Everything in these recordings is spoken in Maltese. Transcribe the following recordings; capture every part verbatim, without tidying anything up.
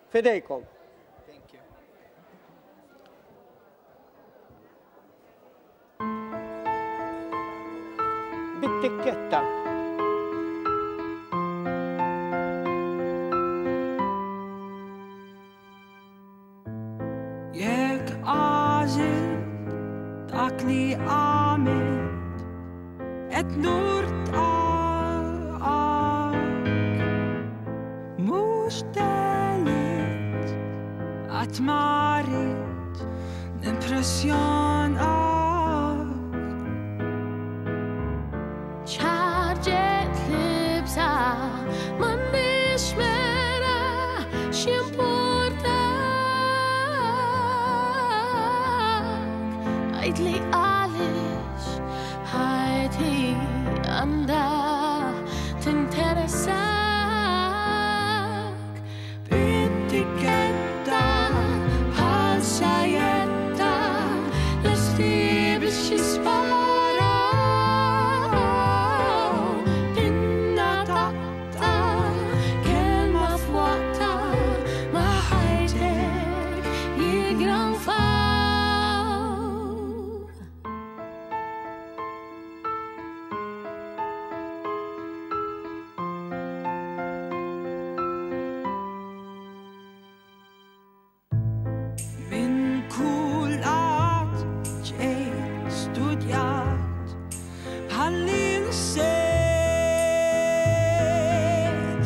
فديكم. بالتكتة Ég aðeins takli amen et lurt ak mustelit at marit impression ak Charget lipsa man nishmera shimporta Aidli alish haiti anda tinteresak Bittiketta halsayetta lestibish spara Dinna tatta kelma fwata ma hajtek jigran fa Min kulat tjej studiat Hallin sett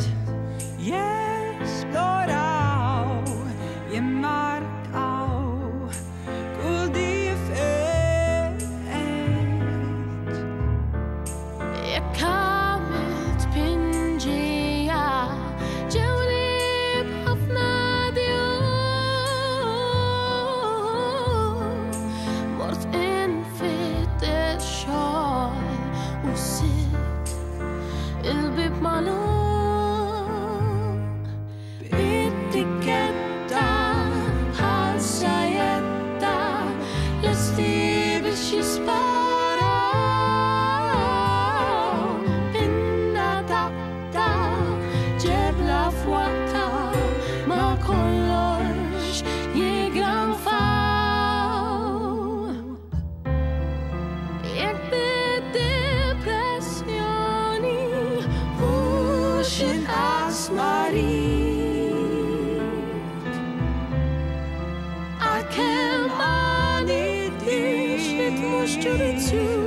Jesplorau Je mark au Guldi fett Jeg kamet pingia Jawlib hafnadio Mort infit الشعل وست البيب معلوم Bittiketta halsayetta Lestibish spara Inna tatta Jebla fwata Ma kollox jigran faw Jek bid-depressjoni Mux il-asmari Għakem għani di Mux ġurizu